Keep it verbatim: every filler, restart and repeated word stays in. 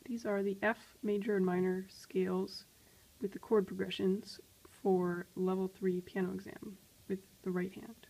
These are the F major and minor scales with the chord progressions for level three piano exam with the right hand.